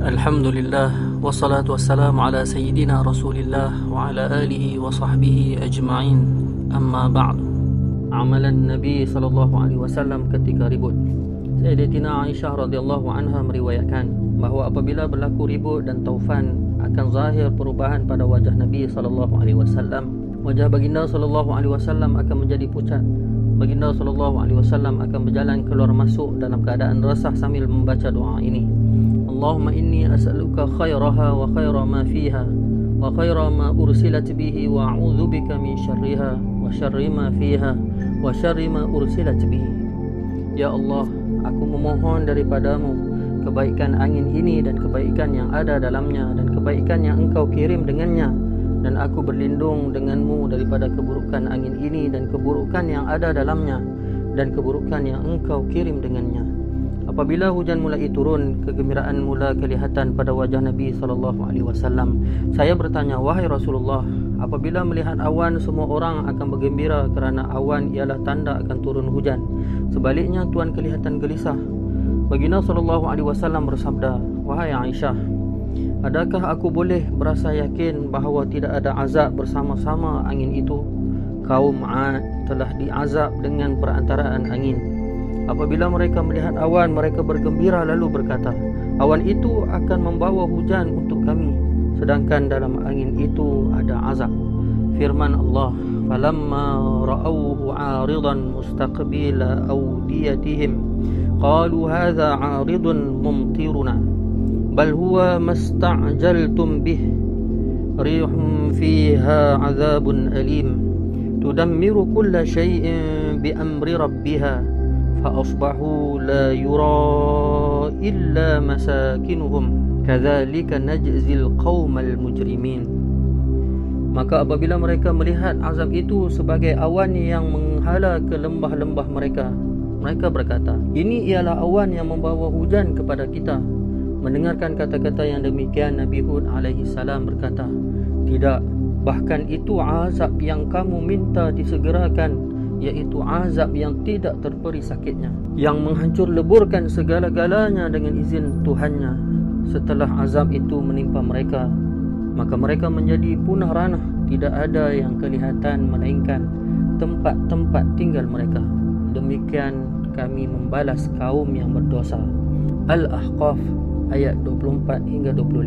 Alhamdulillah, wassalatu wassalamu ala sayyidina Rasulillah wa ala alihi wa sahbihi ajma'in. Amma ba'd. Amalan Nabi SAW ketika ribut. Sayyidatina Aisyah radhiyallahu anha meriwayatkan bahawa apabila berlaku ribut dan taufan, akan zahir perubahan pada wajah Nabi SAW. Wajah baginda SAW akan menjadi pucat. Baginda SAW akan berjalan keluar masuk dalam keadaan resah sambil membaca doa ini. Allahumma inni as'aluka khairaha wa khaira ma fiha wa khaira ma ursilat bihi wa a'udzu bika min syarriha wa syarri ma fiha wa syarri ma ursilat bihi. Ya Allah, aku memohon daripadamu kebaikan angin ini dan kebaikan yang ada dalamnya dan kebaikan yang engkau kirim dengannya, dan aku berlindung denganmu daripada keburukan angin ini dan keburukan yang ada dalamnya dan keburukan yang engkau kirim dengannya. Apabila hujan mulai turun, kegembiraan mula kelihatan pada wajah Nabi SAW. Saya bertanya, wahai Rasulullah, apabila melihat awan, semua orang akan bergembira kerana awan ialah tanda akan turun hujan. Sebaliknya, Tuhan kelihatan gelisah. Baginda SAW bersabda, wahai Aisyah, adakah aku boleh berasa yakin bahawa tidak ada azab bersama-sama angin itu? Kaum 'Ad telah diazab dengan perantaraan angin. Apabila mereka melihat awan, mereka bergembira lalu berkata, awan itu akan membawa hujan untuk kami, sedangkan dalam angin itu ada azab. Firman Allah, falamma ra'awhu 'aridan mustaqbila awdiyatihim qalu hadha 'aridun mumtiruna bal huwa masta'jaltum bih rihum fiha 'adzabun alim tudammiru kulla shay'in bi amri rabbiha فأصبحوا لا يرى إلا مساكنهم كذلك نجزي القوم المجرمين. Maka apabila mereka melihat azab itu sebagai awan yang menghala ke lembah-lembah mereka, mereka berkata, ini ialah awan yang membawa hujan kepada kita. Mendengarkan kata-kata yang demikian, Nabi Hud AS berkata, tidak, bahkan itu azab yang kamu minta disegerakan, iaitu azab yang tidak terperi sakitnya, yang menghancur leburkan segala-galanya dengan izin Tuhannya. Setelah azab itu menimpa mereka, maka mereka menjadi punah ranah, tidak ada yang kelihatan melainkan tempat-tempat tinggal mereka. Demikian kami membalas kaum yang berdosa. Al-Ahqaf ayat 24 hingga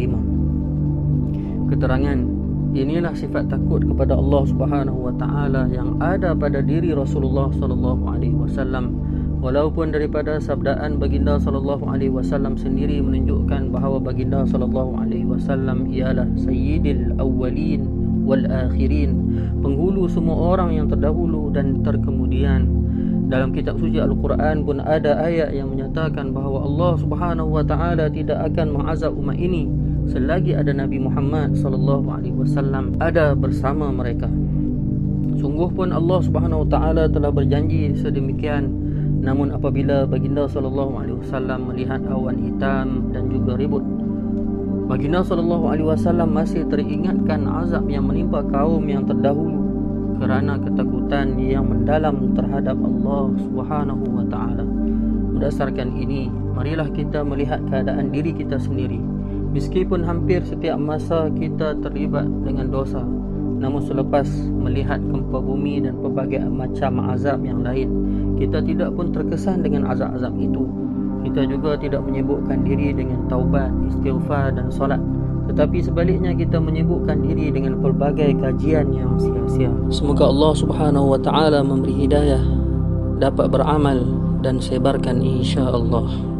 25. Keterangan, inilah sifat takut kepada Allah Subhanahu wa taala yang ada pada diri Rasulullah sallallahu alaihi wasallam. Walaupun daripada sabdaan baginda sallallahu alaihi wasallam sendiri menunjukkan bahawa baginda sallallahu alaihi wasallam ialah sayyidil awwalin wal akhirin, penghulu semua orang yang terdahulu dan terkemudian. Dalam kitab suci Al-Quran pun ada ayat yang menyatakan bahawa Allah Subhanahu wa taala tidak akan mengazab umat ini selagi ada Nabi Muhammad SAW ada bersama mereka. Sungguh pun Allah Subhanahu wa taala telah berjanji sedemikian. Namun apabila baginda SAW melihat awan hitam dan juga ribut, baginda SAW masih teringatkan azab yang menimpa kaum yang terdahulu kerana ketakutan yang mendalam terhadap Allah Subhanahu wa taala. Berdasarkan ini, marilah kita melihat keadaan diri kita sendiri. Meskipun hampir setiap masa kita terlibat dengan dosa, namun selepas melihat gempa bumi dan pelbagai macam azab yang lain, kita tidak pun terkesan dengan azab-azab itu. Kita juga tidak menyibukkan diri dengan taubat, istighfar dan solat, tetapi sebaliknya kita menyibukkan diri dengan pelbagai kajian yang sia-sia. Semoga Allah Subhanahu wa taala memberi hidayah, dapat beramal dan sebarkan insya-Allah.